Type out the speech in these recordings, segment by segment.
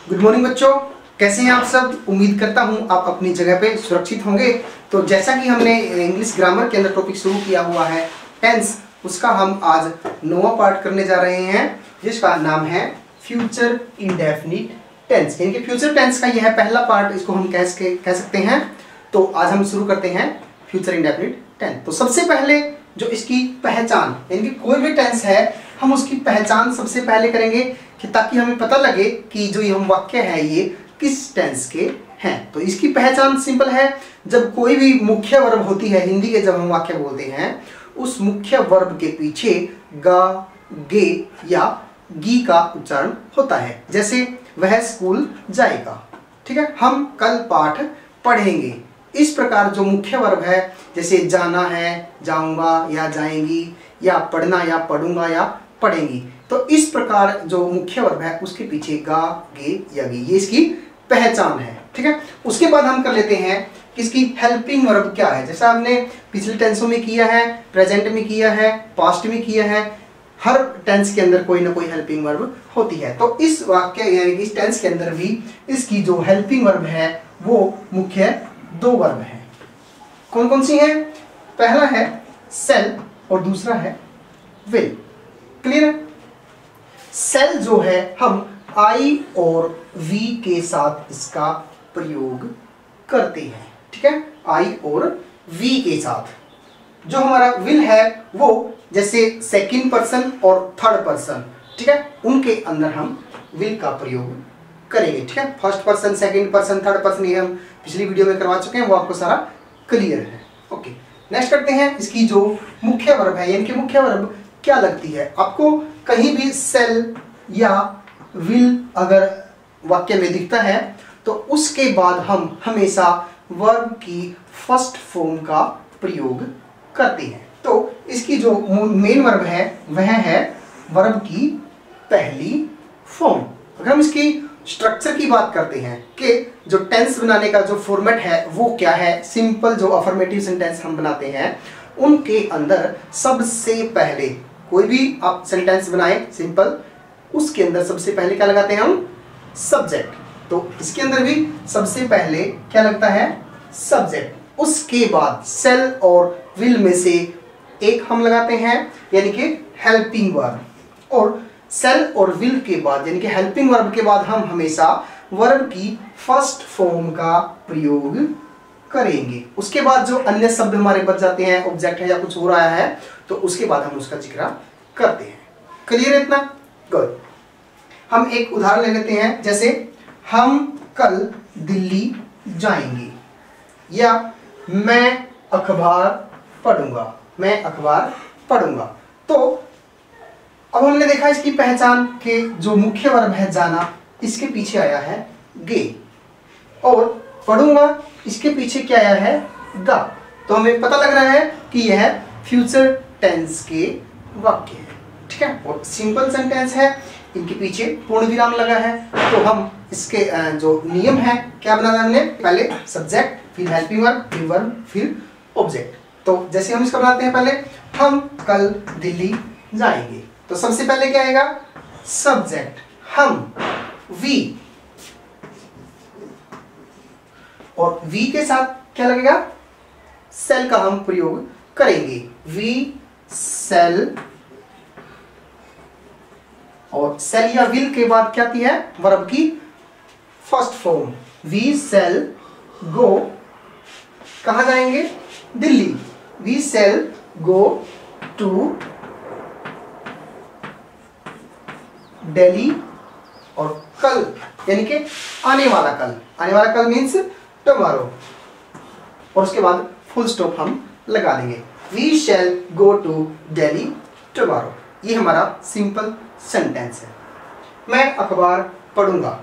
Good morning बच्चों, कैसे हैं आप सब। उम्मीद करता हूं आप अपनी जगह पे सुरक्षित होंगे। तो जैसा कि हमने इंग्लिश ग्रामर के अंदर टॉपिक शुरू किया हुआ है टेंस, उसका हम आज 9वां पार्ट करने जा रहे हैं, जिसका नाम है फ्यूचर इंडेफिनिट टेंस। यानी कि फ्यूचर टेंस का यह पहला पार्ट, इसको हम कह सकते हैं। तो आज हम शुरू करते हैं फ्यूचर इंडेफिनिट टेंस। तो सबसे पहले जो इसकी पहचान, यानी कि कोई भी टेंस है हम उसकी पहचान सबसे पहले करेंगे, कि ताकि हमें पता लगे कि जो ये हम वाक्य है ये किस टेंस के हैं। तो इसकी पहचान सिंपल है, जब कोई भी मुख्य वर्ब होती है, हिंदी के जब हम वाक्य बोलते हैं, उस मुख्य वर्ब के पीछे गा, गे या गी का उच्चारण होता है। जैसे वह स्कूल जाएगा, ठीक है, हम कल पाठ पढ़ेंगे। इस प्रकार जो मुख्य वर्ब है, जैसे जाना है, जाऊंगा या जाएंगी, या पढ़ना या पढ़ूंगा या पढ़ेंगी, तो इस प्रकार जो मुख्य वर्ब है उसके पीछे गा, गे या गी, ये इसकी पहचान है। ठीक है, उसके बाद हम कर लेते हैं कि इसकी हेल्पिंग वर्ब क्या है। जैसा हमने पिछले टेंसों में किया है, प्रेजेंट में किया है, पास्ट में किया है, हर टेंस के अंदर कोई ना कोई हेल्पिंग वर्ब होती है। तो इस वाक्य यानी कि इस टेंस के अंदर भी इसकी जो हेल्पिंग वर्ब है वो मुख्य दो वर्ब है। कौन कौन सी है? पहला है सेल और दूसरा है विल। क्लियर है? सेल जो है हम आई और वी के साथ इसका प्रयोग करते हैं। ठीक है, आई और वी के साथ। जो हमारा विल है वो जैसे सेकंड पर्सन और थर्ड पर्सन, ठीक है, उनके अंदर हम विल का प्रयोग करेंगे। ठीक है, first person, second person, third person, ये हम पिछली वीडियो में करवा चुके हैं, वो आपको सारा क्लियर है। ओके, नेक्स्ट करते हैं इसकी जो मुख्य वर्ब है, यानी कि मुख्य वर्ब क्या लगती है। आपको कहीं भी सेल या विल अगर वाक्य में दिखता है तो उसके बाद हम हमेशा वर्ब की फर्स्ट फॉर्म का प्रयोग करते हैं। तो इसकी जो मेन वर्ब है वह है वर्ब की पहली फॉर्म। अगर हम इसकी स्ट्रक्चर की बात करते हैं कि जो टेंस बनाने का जो फॉर्मेट है वो क्या है, सिंपल जो अफर्मेटिव सेंटेंस हम बनाते हैं उनके अंदर सबसे पहले कोई भी आप सेंटेंस बनाए सिंपल, उसके अंदर सबसे पहले क्या लगाते हैं हम? सब्जेक्ट। तो इसके अंदर भी सबसे पहले क्या लगता है? सब्जेक्ट। उसके बाद सेल और विल में से एक हम लगाते हैं, यानी कि हेल्पिंग वर्ब। और सेल और विल के बाद यानी कि हेल्पिंग वर्ब के बाद हम हमेशा वर्ब की फर्स्ट फॉर्म का प्रयोग करेंगे। उसके बाद जो अन्य शब्द हमारे बच जाते हैं, ऑब्जेक्ट है या कुछ हो रहा है, तो उसके बाद हम उसका जिक्र करते हैं। क्लियर है इतना? गुड। हम एक उदाहरण ले लेते हैं, जैसे हम कल दिल्ली जाएंगे, या मैं अखबार पढ़ूंगा, मैं अखबार पढ़ूंगा। तो अब हमने देखा इसकी पहचान के जो मुख्य वर्ब है जाना, इसके पीछे आया है गे, और पढ़ूंगा इसके पीछे क्या आया है? गा। तो हमें पता लग रहा है कि यह फ्यूचर टेंस के वाक्य है। ठीक है, और सिंपल सेंटेंस है, इनके पीछे पूर्ण विराम लगा है। तो हम इसके जो नियम है क्या बनाना है हमने? पहले सब्जेक्ट, फिर हेल्पिंग वर्ब, फिर वर्ब, फिर ऑब्जेक्ट। तो जैसे हम इसका बनाते हैं, पहले हम कल दिल्ली जाएंगे, तो सबसे पहले क्या आएगा? सब्जेक्ट, हम, वी, और वी के साथ क्या लगेगा? सेल का हम प्रयोग करेंगे। वी सेल, और सेल या विल के बाद क्या आती है? वर्ब की first form. We shall go, कहां जाएंगे? Delhi. We shall go to Delhi. और कल यानी कि आने वाला कल, आने वाला कल मीन्स टुमारो, और उसके बाद फुल स्टॉप हम लगा देंगे। We shall go to Delhi tomorrow. ये हमारा सिंपल सेंटेंस है। मैं अखबार पढ़ूंगा,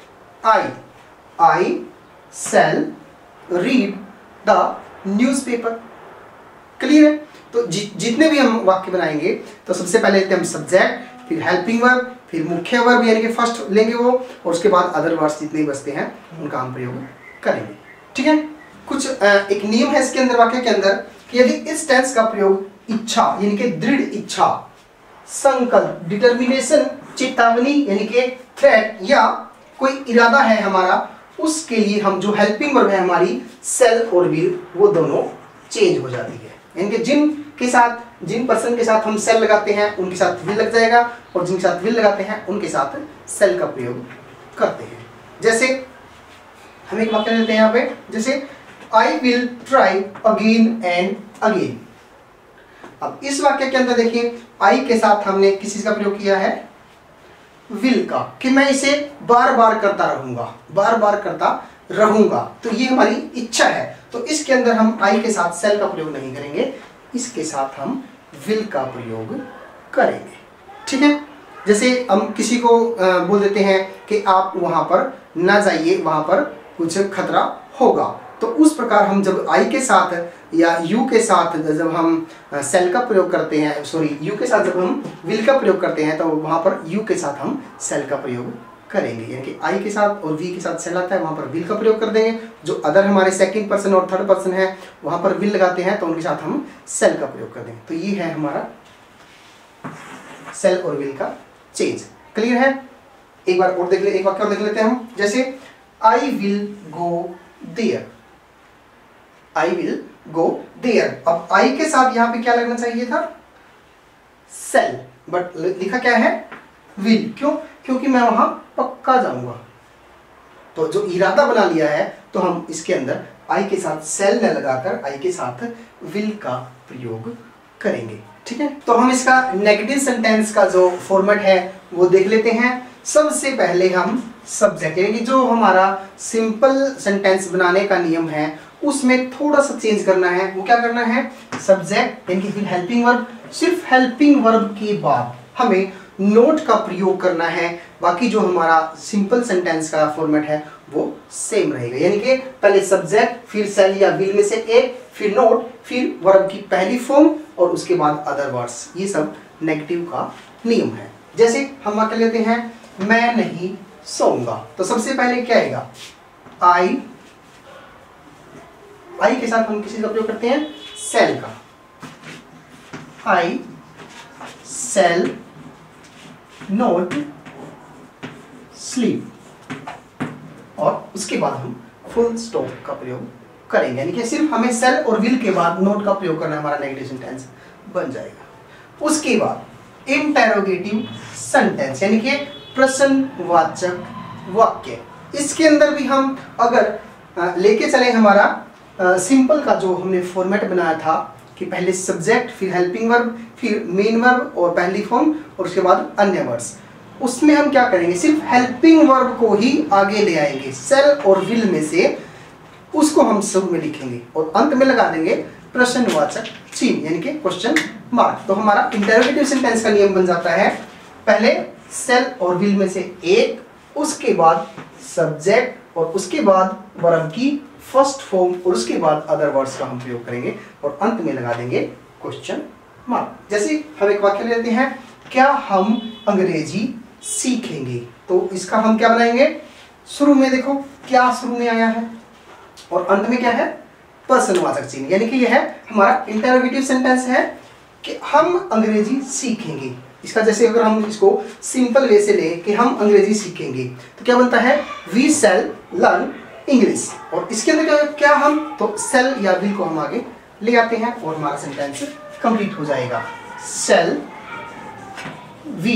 I shall read the newspaper. Clear है? तो जितने भी हम वाक्य बनाएंगे तो सबसे पहले लेते हैं हम सब्जेक्ट, फिर हेल्पिंग वर्ब, फिर मुख्य वर्ब यानी कि फर्स्ट लेंगे वो, और उसके बाद अदर वर्ड्स जितने बचते हैं उनका हम प्रयोग करेंगे। ठीक है, कुछ एक नियम है इसके अंदर, वाक्य के अंदर, कि यदि इस टेंस का प्रयोग इच्छा यानी कि दृढ़ इच्छा, संकल्प, डिटर्मिनेशन, चेतावनी यानी कि थ्रेट, या कोई इरादा है हमारा, उसके लिए हम जो हेल्पिंग वर्ब है हमारी सेल और विल, वो दोनों चेंज हो जाती है। यानी कि जिन पर्सन के साथ हम सेल लगाते हैं उनके साथ विल लग जाएगा, और जिनके साथ विल लगाते हैं उनके साथ सेल का प्रयोग करते हैं। जैसे हम एक वाक्य लेते हैं यहाँ पे, जैसे I will try again and again. अब इस वाक्य के अंदर देखिए आई के साथ हमने किस चीज का प्रयोग किया है, विल का, कि मैं इसे बार बार करता रहूंगा, बार बार करता रहूंगा, तो ये हमारी इच्छा है। तो इसके अंदर हम आई के साथ सेल का प्रयोग नहीं करेंगे, इसके साथ हम विल का प्रयोग करेंगे। ठीक है, जैसे हम किसी को बोल देते हैं कि आप वहां पर ना जाइए, वहां पर कुछ खतरा होगा, तो उस प्रकार हम जब आई के साथ या यू के साथ जब हम सेल का प्रयोग करते हैं, सॉरी यू के साथ जब हम विल का प्रयोग करते हैं, तो वहां पर यू के साथ हम सेल का प्रयोग करेंगे। यानी कि आई के साथ और वी के साथ सेल आता है, वहां पर विल का प्रयोग कर देंगे। जो अदर हमारे सेकंड पर्सन और थर्ड पर्सन है वहां पर विल लगाते हैं, तो उनके साथ हम सेल का प्रयोग कर देंगे। तो ये है हमारा सेल और विल का चेंज। क्लियर है? एक बार और देख ले, एक वाक्य और देख लेते हैं हम। जैसे I will go there, I will go there. अब आई के साथ यहां पे क्या लगना चाहिए था, सेल, बट लिखा क्या है, विल। क्यों? क्योंकि मैं वहां पक्का जाऊंगा। तो जो इरादा बना लिया है, तो हम इसके अंदर आई के साथ सेल न लगाकर आई के साथ विल का प्रयोग करेंगे। ठीक है, तो हम इसका नेगेटिव सेंटेंस का जो फॉर्मेट है वो देख लेते हैं। सबसे पहले हम सब्जेक्ट, यानी कि जो हमारा सिंपल सेंटेंस बनाने का नियम है उसमें थोड़ा सा चेंज करना है। वो क्या करना है, सब्जेक्ट यानी कि फिर हेल्पिंग वर्ब, सिर्फ हेल्पिंग वर्ब के बाद हमें नोट का प्रयोग करना है। बाकी जो हमारा सिंपल सेंटेंस का फॉर्मेट है वो सेम रहेगा, यानी कि पहले सब्जेक्ट, फिर सेल या विल में से एक, फिर नोट, फिर वर्ब की पहली फॉर्म और उसके बाद अदर वर्ड्स। ये सब नेगेटिव का नियम है। जैसे हम वाक्य लेते हैं, मैं नहीं सोऊंगा, तो सबसे पहले क्या आएगा, आई के साथ हम किसी का प्रयोग करते हैं, सेल का। आई सेल नोट स्लीप, और उसके बाद हम फुल स्टॉप का प्रयोग करेंगे, यानी कि सिर्फ हमें सेल और विल के बाद नोट का प्रयोग करना, हमारा नेगेटिव सेंटेंस बन जाएगा। उसके बाद इंटेरोगेटिव सेंटेंस, यानी कि प्रश्नवाचक वाक्य। इसके अंदर भी हम अगर लेके चले हमारा सिंपल का जो हमने फॉर्मेट बनाया था कि पहले सब्जेक्ट, फिर हेल्पिंग वर्ब, फिर मेन वर्ब और पहली फॉर्म और उसके बाद अन्य वर्ड्स, उसमें हम क्या करेंगे, सिर्फ हेल्पिंग वर्ब को ही आगे ले आएंगे सेल और विल में से, उसको हम शुरू में लिखेंगे और अंत में लगा देंगे प्रश्नवाचक चिन्ह, यानी कि क्वेश्चन मार्क। तो हमारा इंटरोगेटिव सेंटेंस का नियम बन जाता है, पहले सेल और विल में से एक, उसके बाद सब्जेक्ट और उसके बाद वर्ब की फर्स्ट फॉर्म और उसके बाद अदर वर्ड्स का हम प्रयोग करेंगे और अंत में लगा देंगे क्वेश्चन मार्क। जैसे हम एक वाक्य लेते हैं, क्या हम अंग्रेजी सीखेंगे, तो इसका हम क्या बनाएंगे, शुरू में देखो क्या शुरू में आया है और अंत में क्या है, प्रश्नवाचक चिन्ह, यानी कि यह है हमारा इंटरोगेटिव सेंटेंस है कि हम अंग्रेजी सीखेंगे। इसका जैसे अगर हम इसको सिंपल वे से ले कि हम अंग्रेजी सीखेंगे, तो क्या बनता है, वी शैल लर्न इंग्लिश, और इसके अंदर क्या हम, तो सेल या विल को हम आगे ले आते हैं और हमारा सेंटेंस कंप्लीट हो जाएगा। सेल वी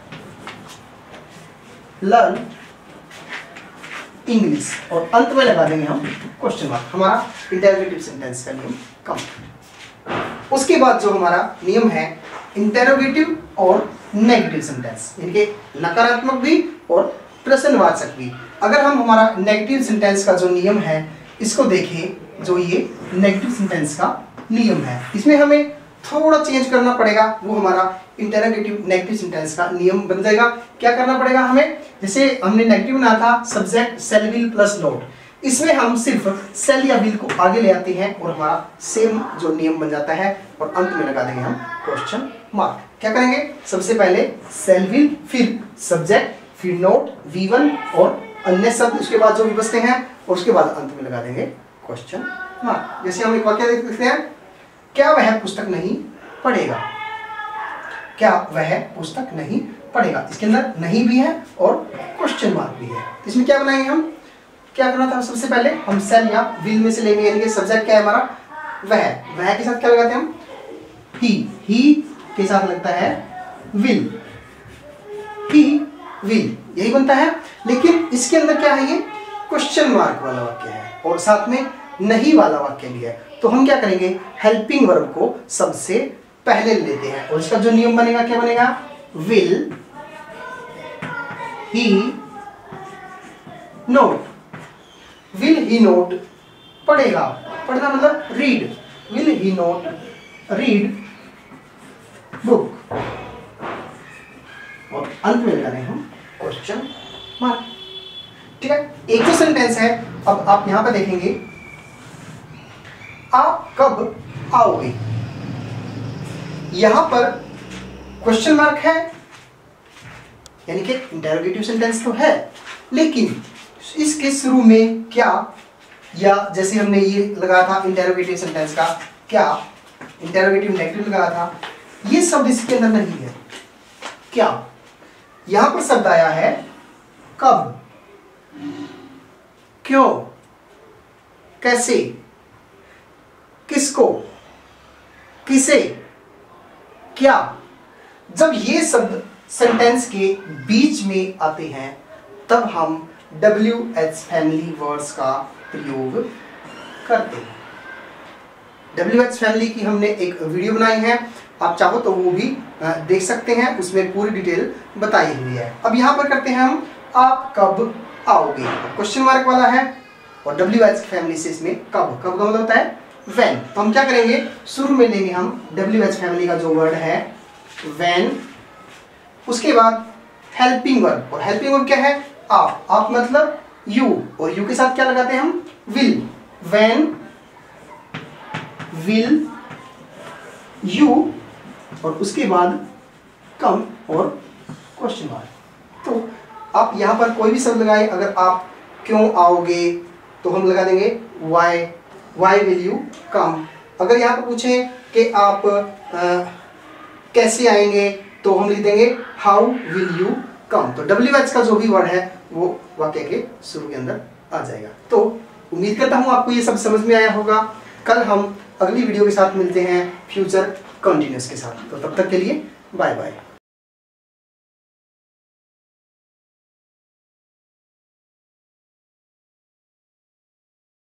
लर्न इंग्लिश और अंत में लगा देंगे हम क्वेश्चन मार्क, हमारा इंटरोगेटिव सेंटेंस का नियम कंप्लीट। उसके बाद जो हमारा नियम है इंटरोगेटिव और नेगेटिव सेंटेंस, यानी कि नकारात्मक भी और प्रश्नवाचक भी। अगर हम हमारा नेगेटिव सेंटेंस का जो नियम है इसको देखें, जो ये नेगेटिव सेंटेंस का नियम है, इसमें हमें थोड़ा चेंज करना पड़ेगा। वो हमारा इंटरोगेटिव नेगेटिव सेंटेंस का नियम बन जाएगा। क्या करना पड़ेगा हमें, जैसे हमने नेगेटिव बनाया था subject shall will plus not, इसमें हम सिर्फ सेल या विल को आगे ले आते हैं और हमारा सेम जो नियम बन जाता है और अंत में लगा देंगे हम क्वेश्चन मार्क। क्या करेंगे, सबसे पहले सेल विल, फिर सब्जेक्ट, फिर नोट, V1 और अन्य शब्द उसके बाद जो भी बचते हैं और उसके बाद अंत में लगा देंगे क्वेश्चन मार्क। जैसे हम एक वाक्य देखते हैं, क्या वह पुस्तक नहीं पढ़ेगा, क्या वह पुस्तक नहीं पढ़ेगा। इसके अंदर नहीं भी है और क्वेश्चन मार्क भी है। इसमें क्या बनाएंगे हम, क्या करना था सबसे पहले, हम सेल या विल में से लेंगे, यानी कि सब्जेक्ट क्या है हमारा, वह के साथ क्या लगाते हैं हम, ही के साथ लगता है विल, ही विल, यही बनता है। लेकिन इसके अंदर क्या है, ये क्वेश्चन मार्क वाला वाक्य है और साथ में नहीं वाला वाक्य भी है। तो हम क्या करेंगे, हेल्पिंग वर्ब को सबसे पहले लेते हैं और इसका जो नियम बनेगा क्या बनेगा, will he not, will he not पढ़ेगा, पढ़ना मतलब read, will he not read book, और अंत में लगाने हम क्वेश्चन मार्क। ठीक है, एक जो सेंटेंस है, अब आप यहां पर देखेंगे, आप कब आओगे, यहां पर क्वेश्चन मार्क है, यानी कि इंटरोगेटिव सेंटेंस तो है, लेकिन इसके शुरू में क्या, या जैसे हमने ये लगाया था इंटरोगेटिव सेंटेंस का क्या, इंटरोगेटिव नेगेटिव लगाया था, ये शब्द इसके अंदर नहीं है। क्या, यहां पर शब्द आया है कब, क्यों, कैसे, किसको, किसे, क्या। जब ये शब्द सेंटेंस के बीच में आते हैं तब हम WH फैमिली वर्ड्स का प्रयोग करते हैं। WH फैमिली की हमने एक वीडियो बनाई है, आप चाहो तो वो भी देख सकते हैं, उसमें पूरी डिटेल बताई हुई है। अब यहां पर करते हैं हम, आप कब आओगे, क्वेश्चन मार्क वाला है और WH फैमिली से इसमें कब, कब का मतलब होता है when। तो हम क्या करेंगे, शुरू में लेंगे हम WH फैमिली का जो वर्ड है when, उसके बाद हेल्पिंग वर्ब, और हेल्पिंग वर्ब क्या है, आप मतलब you, और you के साथ क्या लगाते हैं हम, will, when will you, और उसके बाद come और क्वेश्चन मार्क। तो आप यहां पर कोई भी शब्द लगाए, अगर आप क्यों आओगे तो हम लगा देंगे why will you come। अगर यहाँ पर पूछें कि आप कैसे आएंगे तो हम लिख देंगे how will you come। तो WH का जो भी वर्ड है वो वाक्य के शुरू के अंदर आ जाएगा। तो उम्मीद करता हूँ आपको ये सब समझ में आया होगा। कल हम अगली वीडियो के साथ मिलते हैं फ्यूचर कंटिन्यूअस के साथ। तो तब तक के लिए बाय बाय।